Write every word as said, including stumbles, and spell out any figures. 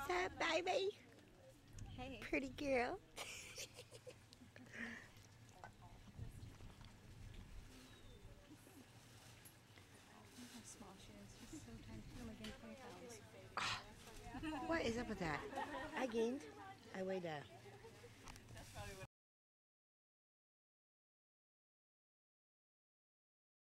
What's up, baby? Hey. Pretty girl. Small shoes. Just so tiny. Oh, again, twenty pounds. What is up with that? I gained. I weighed uh,